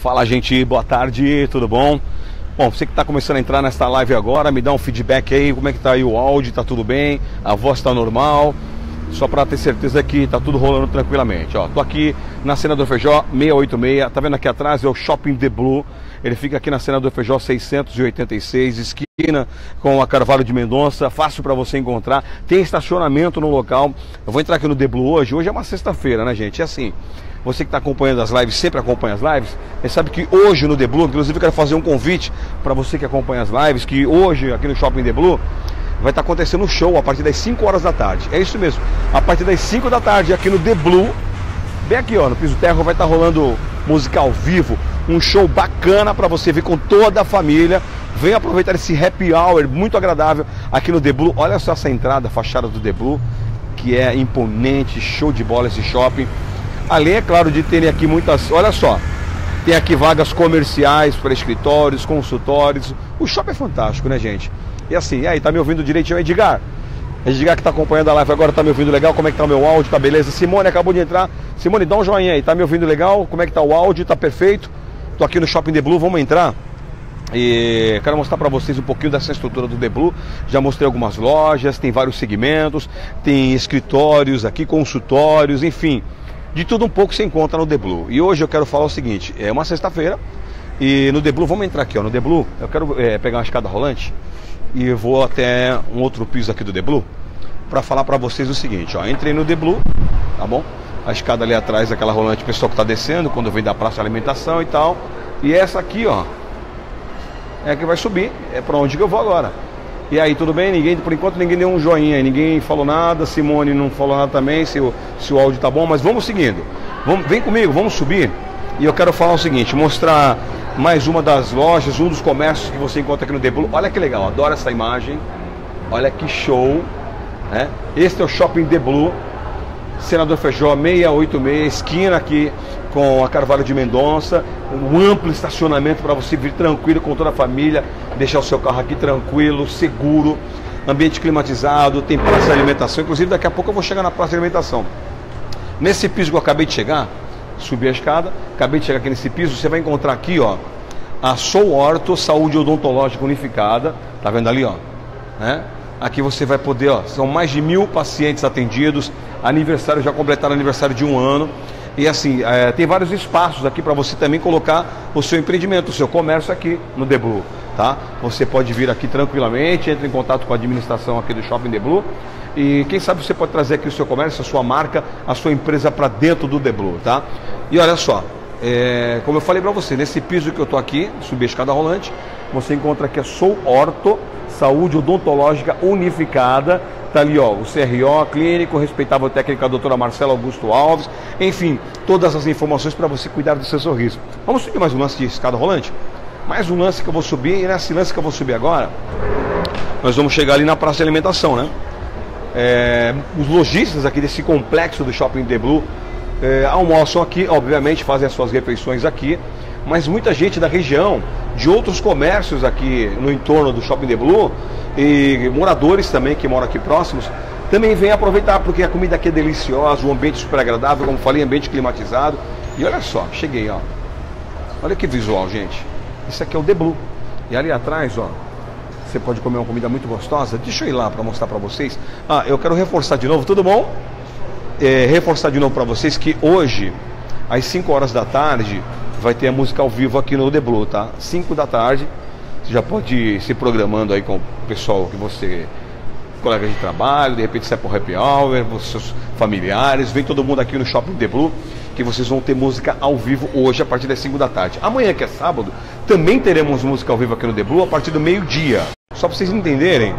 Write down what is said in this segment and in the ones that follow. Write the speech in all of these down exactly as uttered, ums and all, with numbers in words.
Fala, gente, boa tarde, tudo bom? Bom, você que está começando a entrar nesta live agora, me dá um feedback aí, como é que tá aí o áudio, tá tudo bem? A voz tá normal? Só para ter certeza que tá tudo rolando tranquilamente. Ó, tô aqui na Senador Feijó seiscentos e oitenta e seis, tá vendo aqui atrás é o Shopping The Blue. Ele fica aqui na Senador Feijó seiscentos e oitenta e seis, esquina com a Carvalho de Mendonça, fácil para você encontrar. Tem estacionamento no local. Eu vou entrar aqui no The Blue hoje. Hoje é uma sexta-feira, né, gente? É assim, você que está acompanhando as lives, sempre acompanha as lives, você sabe que hoje no The Blue, inclusive eu quero fazer um convite para você que acompanha as lives, que hoje aqui no Shopping The Blue vai estar acontecendo um show a partir das cinco horas da tarde. É isso mesmo, a partir das cinco da tarde aqui no The Blue, bem aqui ó, no Piso Terra, vai estar rolando música ao vivo, um show bacana para você ver com toda a família. Venha aproveitar esse happy hour muito agradável aqui no The Blue. Olha só essa entrada, a fachada do The Blue, que é imponente, show de bola esse shopping. Além, é claro, de terem aqui muitas, olha só, tem aqui vagas comerciais para escritórios, consultórios. O shopping é fantástico, né, gente? E assim, e aí, tá me ouvindo direitinho, Edgar? Edgar que tá acompanhando a live agora, tá me ouvindo legal? Como é que tá o meu áudio? Tá beleza? Simone acabou de entrar. Simone, dá um joinha aí, tá me ouvindo legal? Como é que tá o áudio? Tá perfeito? Tô aqui no Shopping The Blue, vamos entrar? E quero mostrar para vocês um pouquinho dessa estrutura do The Blue. Já mostrei algumas lojas, tem vários segmentos, tem escritórios aqui, consultórios, enfim, de tudo um pouco se encontra no The Blue. E hoje eu quero falar o seguinte, é uma sexta-feira e no The Blue, vamos entrar aqui ó, no The Blue, eu quero é, pegar uma escada rolante e vou até um outro piso aqui do The Blue para falar para vocês o seguinte, ó, entrei no The Blue, tá bom? A escada ali atrás, aquela rolante, o pessoal que está descendo quando vem da praça de alimentação e tal. E essa aqui, ó, é a que vai subir, é para onde que eu vou agora. E aí, tudo bem? Ninguém, por enquanto ninguém deu um joinha, ninguém falou nada, Simone não falou nada também, se o, se o áudio tá bom, mas vamos seguindo. Vamos, vem comigo, vamos subir. E eu quero falar o seguinte, mostrar mais uma das lojas, um dos comércios que você encontra aqui no The Blue. Olha que legal, adoro essa imagem. Olha que show, né? Este é o Shopping The Blue, Senador Feijó seiscentos e oitenta e seis, esquina aqui com a Carvalho de Mendonça, um amplo estacionamento para você vir tranquilo com toda a família, deixar o seu carro aqui tranquilo, seguro, ambiente climatizado, tem praça de alimentação, inclusive daqui a pouco eu vou chegar na praça de alimentação. Nesse piso que eu acabei de chegar, subi a escada, acabei de chegar aqui nesse piso, você vai encontrar aqui ó, a Sou Orto Saúde Odontológica Unificada, tá vendo ali ó, né? Aqui você vai poder, ó, são mais de mil pacientes atendidos, aniversário, já completaram aniversário de um ano. E assim, é, tem vários espaços aqui para você também colocar o seu empreendimento, o seu comércio aqui no The Blue, tá? Você pode vir aqui tranquilamente, entre em contato com a administração aqui do Shopping The Blue. E quem sabe você pode trazer aqui o seu comércio, a sua marca, a sua empresa para dentro do The Blue, tá? E olha só, é, como eu falei para você, nesse piso que eu tô aqui, subir a escada rolante, você encontra aqui a Sou Orto Saúde Odontológica Unificada. Tá ali ó, o C R O clínico, respeitável técnica a doutora Marcela Augusto Alves, enfim, todas as informações para você cuidar do seu sorriso. Vamos subir mais um lance de escada rolante? Mais um lance que eu vou subir, e nesse lance que eu vou subir agora, nós vamos chegar ali na praça de alimentação, né? É, os lojistas aqui desse complexo do Shopping The Blue é, almoçam aqui, obviamente fazem as suas refeições aqui, mas muita gente da região, de outros comércios aqui no entorno do Shopping The Blue, e moradores também que moram aqui próximos, também vem aproveitar, porque a comida aqui é deliciosa, o ambiente super agradável, como falei, ambiente climatizado. E olha só, cheguei, ó. Olha que visual, gente. Isso aqui é o The Blue. E ali atrás, ó, você pode comer uma comida muito gostosa. Deixa eu ir lá para mostrar para vocês. Ah, eu quero reforçar de novo, tudo bom? É, reforçar de novo para vocês que hoje, às cinco horas da tarde, vai ter a música ao vivo aqui no The Blue, tá? cinco da tarde. Você já pode ir se programando aí com o pessoal que você, colegas de trabalho, de repente sai pro happy hour, seus familiares, vem todo mundo aqui no Shopping The Blue, que vocês vão ter música ao vivo hoje a partir das cinco da tarde. Amanhã, que é sábado, também teremos música ao vivo aqui no The Blue a partir do meio-dia. Só para vocês entenderem,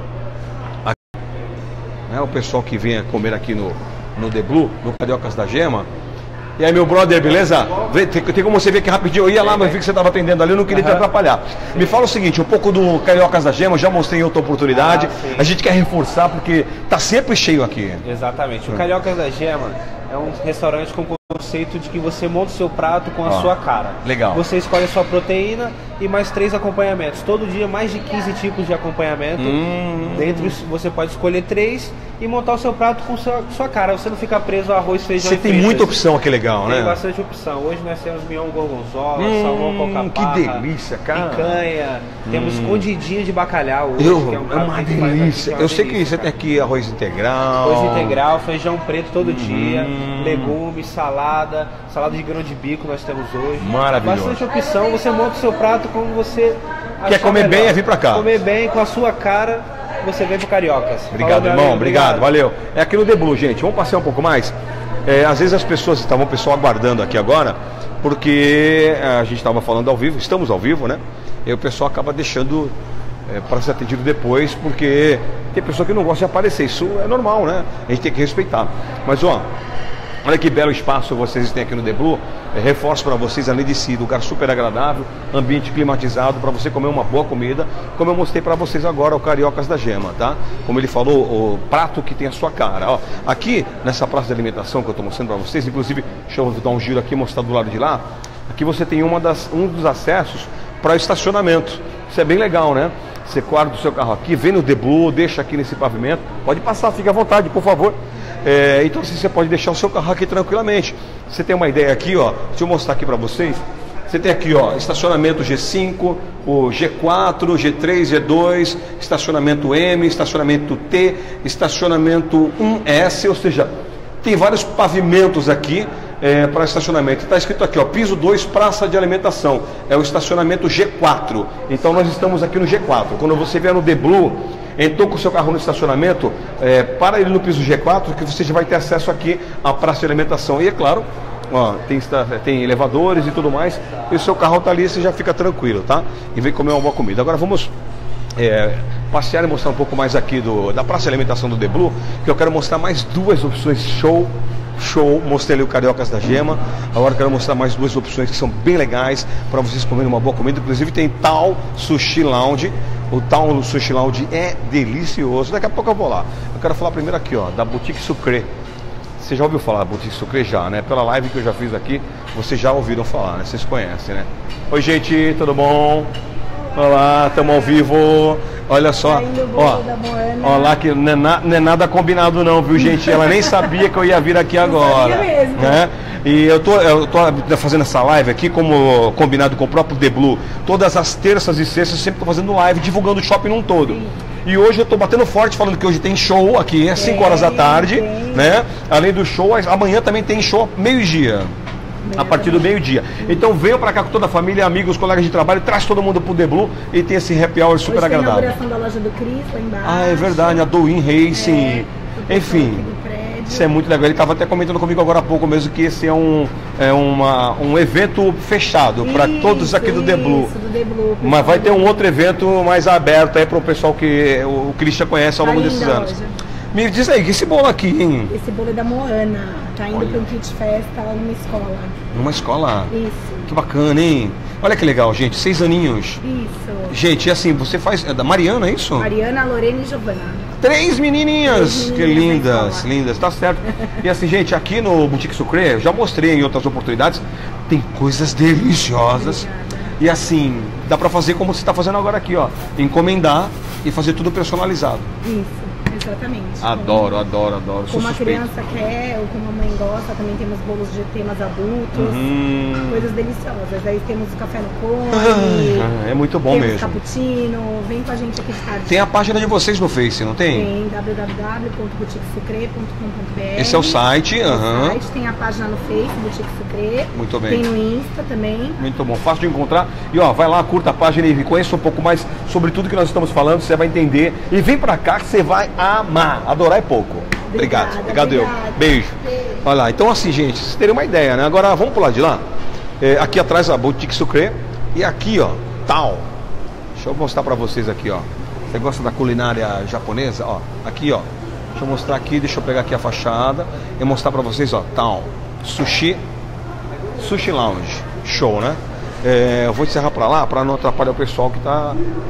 aqui, né, o pessoal que vem comer aqui no, no The Blue, no Cariocas da Gema. E aí, meu brother, beleza? Tem, tem como você ver aqui rapidinho, eu ia lá, mas vi que você estava atendendo ali, eu não queria te atrapalhar. Me fala o seguinte, um pouco do Cariocas da Gema, eu já mostrei em outra oportunidade, ah, a gente quer reforçar porque tá sempre cheio aqui. Exatamente, o Cariocas da Gema, é um restaurante com conceito de que você monta o seu prato com a Ó, sua cara. legal. Você escolhe a sua proteína e mais três acompanhamentos. Todo dia mais de quinze tipos de acompanhamento. Hum. Dentro você pode escolher três e montar o seu prato com sua, sua cara. Você não fica preso a arroz, feijão Você e tem fritas. muita opção aqui, legal, Tem né? bastante opção. Hoje nós temos mignon gorgonzola, Hum, salmão coca-barra, que delícia, cara. picanha, temos Hum. escondidinho de bacalhau hoje, Eu, que é um é prato uma que a gente faz aqui, delícia. que é uma Eu sei que delícia, você tem cara. aqui arroz integral. Arroz integral, feijão preto todo dia, Hum. legumes, salada, salada de grão de bico nós temos hoje. Maravilhoso. Bastante opção, você monta o seu prato como você Quer achar comer melhor. bem, é vir pra cá. Comer bem, com a sua cara, você vem pro Cariocas. Obrigado, Falou, meu irmão. amigo, Obrigado, valeu. É aqui no The Blue, gente. Vamos passear um pouco mais? É, às vezes as pessoas estavam, o pessoal aguardando aqui agora, porque a gente estava falando ao vivo, estamos ao vivo, né? E o pessoal acaba deixando é, para ser atendido depois, porque tem pessoa que não gosta de aparecer. Isso é normal, né? A gente tem que respeitar. Mas, ó, olha que belo espaço vocês têm aqui no The Blue. É, reforço para vocês, além de si, lugar super agradável, ambiente climatizado para você comer uma boa comida, como eu mostrei para vocês agora o Cariocas da Gema, tá? Como ele falou, o prato que tem a sua cara. Ó, aqui nessa praça de alimentação que eu estou mostrando para vocês, inclusive, deixa eu dar um giro aqui e mostrar do lado de lá. Aqui você tem uma das, um dos acessos para o estacionamento. Isso é bem legal, né? Você guarda o seu carro aqui, vem no The Blue, deixa aqui nesse pavimento. Pode passar, fique à vontade, por favor. É, então assim, você pode deixar o seu carro aqui tranquilamente. Você tem uma ideia aqui, ó. Deixa eu mostrar aqui para vocês. Você tem aqui, ó, estacionamento G cinco, o G quatro, G três, G dois, estacionamento M, estacionamento T, estacionamento um S, ou seja, tem vários pavimentos aqui é, para estacionamento. Está escrito aqui, ó, piso dois, praça de alimentação. É o estacionamento G quatro. Então nós estamos aqui no G quatro. Quando você vier no The Blue, entrou com o seu carro no estacionamento, é, para ele no piso G quatro, que você já vai ter acesso aqui à praça de alimentação. E é claro, ó, tem, tem elevadores e tudo mais, e o seu carro está ali, você já fica tranquilo, tá? E vem comer uma boa comida. Agora vamos é, passear e mostrar um pouco mais aqui do, da praça de alimentação do The Blue, que eu quero mostrar mais duas opções show. Show, mostrei ali o Cariocas da Gema. Agora eu quero mostrar mais duas opções que são bem legais para vocês comerem uma boa comida. Inclusive tem Tal Sushi Lounge. O Tal Sushi Lounge é delicioso. Daqui a pouco eu vou lá. Eu quero falar primeiro aqui, ó, da Boutique Sucre. Você já ouviu falar da Boutique Sucre já, né? Pela live que eu já fiz aqui, vocês já ouviram falar, né? Vocês conhecem, né? Oi, gente, tudo bom? Olá, estamos ao vivo. Olha só, ó, ó lá que não é, na, não é nada combinado não, viu, gente? Ela nem sabia que eu ia vir aqui agora, mesmo. né? E eu tô, eu tô fazendo essa live aqui como combinado com o próprio The Blue. Todas as terças e sextas eu sempre tô fazendo live, divulgando o shopping num todo. Sim. E hoje eu tô batendo forte falando que hoje tem show aqui às cinco horas da tarde, tem. né? Além do show, amanhã também tem show meio-dia. A partir do meio-dia. Então venham pra cá com toda a família, amigos, colegas de trabalho, traz todo mundo pro The Blue e tem esse happy hour super Hoje tem agradável. a inauguração da loja do Cris lá embaixo. Ah, é verdade, a Douyin Racing. É, enfim, isso é muito legal. Ele estava até comentando comigo agora há pouco mesmo que esse é um, é uma, um evento fechado para todos aqui do The Blue. do The Blue. Mas vai ter um outro evento mais aberto aí para o pessoal que o Christian conhece ao longo Tá desses linda a anos. loja. Me diz aí, que esse bolo aqui, hein? Esse bolo é da Moana. Tá indo Olha. para um kit festa lá numa escola. Numa escola. Isso. Que bacana, hein? Olha que legal, gente. Seis aninhos. Isso. Gente, é assim, você faz. É da Mariana, é isso? Mariana, Lorena e Giovana. Três menininhas! Três Que menininhas na lindas, escola. lindas, tá certo. E assim, gente, aqui no Boutique Sucre, eu já mostrei em outras oportunidades, tem coisas deliciosas. Obrigada. E assim, dá pra fazer como você tá fazendo agora aqui, ó. Encomendar e fazer tudo personalizado. Isso. Exatamente. Adoro, adoro, adoro. Sou Como a suspeito. criança quer ou como a mãe gosta, também temos bolos de temas adultos, Hum. coisas deliciosas. Aí temos o café no cone, Ah, é muito bom temos mesmo. cappuccino, vem com a gente aqui de tarde. Tem a página de vocês no Face, não tem? Tem w w w ponto boutique sucre ponto com ponto b r. Esse é o site, Esse é o aham. site, tem a página no Face, Boutique Sucre. Muito bem. Tem no Insta também. Muito bom, fácil de encontrar. E ó, vai lá, curta a página e conheça um pouco mais sobre tudo que nós estamos falando, você vai entender. E vem pra cá que você vai amar. Adorar é pouco. Obrigado. Obrigada, Obrigado eu. obrigada. Beijo. Beijo. Olha lá, então assim, gente, vocês terem uma ideia, né? Agora vamos pular de lá. É, aqui atrás a Boutique Sucre. E aqui, ó, Tal. Deixa eu mostrar pra vocês aqui, ó. Você gosta da culinária japonesa? Ó, aqui, ó. Deixa eu mostrar aqui, deixa eu pegar aqui a fachada e mostrar pra vocês, ó, Tal. Sushi. Sushi Lounge. Show, né? É, eu vou encerrar pra lá pra não atrapalhar o pessoal que tá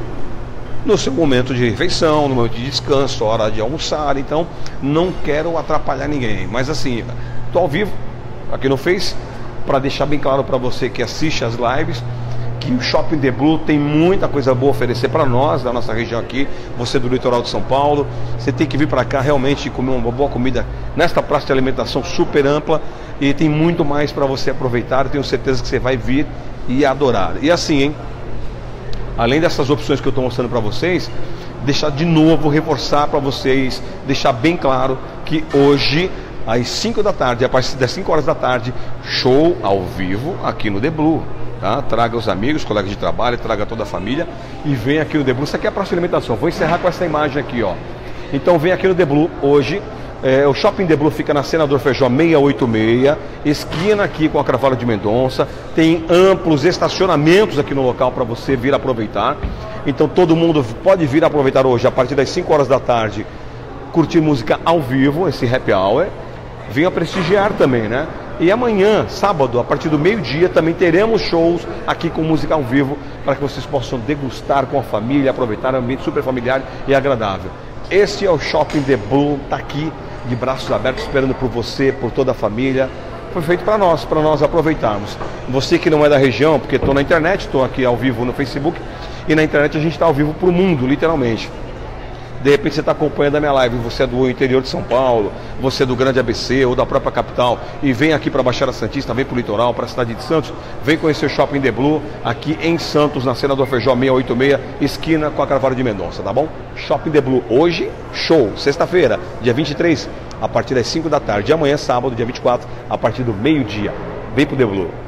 no seu momento de refeição, no momento de descanso, hora de almoçar, então não quero atrapalhar ninguém. Mas assim, Tô ao vivo aqui no Face, para deixar bem claro para você que assiste as lives, que o Shopping The Blue tem muita coisa boa a oferecer para nós, da nossa região aqui, você do litoral de São Paulo. Você tem que vir para cá realmente comer uma boa comida nesta praça de alimentação super ampla, e tem muito mais para você aproveitar. Eu tenho certeza que você vai vir e adorar. E assim, hein, além dessas opções que eu estou mostrando para vocês, deixar de novo, reforçar para vocês, deixar bem claro que hoje, às cinco da tarde, a partir das cinco horas da tarde, show ao vivo aqui no The Blue, tá? Traga os amigos, colegas de trabalho, traga toda a família e vem aqui no The Blue. Isso aqui é a praça de alimentação. Vou encerrar com essa imagem aqui, ó. Então vem aqui no The Blue hoje. É, o Shopping The Blue fica na Senador Feijó seiscentos e oitenta e seis, esquina aqui com a Carvalho de Mendonça. Tem amplos estacionamentos aqui no local para você vir aproveitar. Então todo mundo pode vir aproveitar hoje, a partir das cinco horas da tarde, curtir música ao vivo, esse happy hour. Venha prestigiar também, né? E amanhã, sábado, a partir do meio-dia, também teremos shows aqui com música ao vivo, para que vocês possam degustar com a família, aproveitar um ambiente super familiar e agradável. Este é o Shopping The Blue, tá aqui de braços abertos, esperando por você, por toda a família. Foi feito para nós, para nós aproveitarmos. Você que não é da região, porque estou na internet, estou aqui ao vivo no Facebook, e na internet a gente está ao vivo para o mundo, literalmente. De repente você está acompanhando a minha live, você é do interior de São Paulo, você é do Grande A B C ou da própria capital, e vem aqui para a Baixada Santista, vem para o litoral, para a cidade de Santos, vem conhecer o Shopping The Blue, aqui em Santos, na Senador Feijó seiscentos e oitenta e seis, esquina com a Carvalho de Mendonça, tá bom? Shopping The Blue hoje, show, sexta-feira, dia vinte e três, a partir das cinco da tarde, e amanhã, sábado, dia vinte e quatro, a partir do meio-dia. Vem pro The Blue.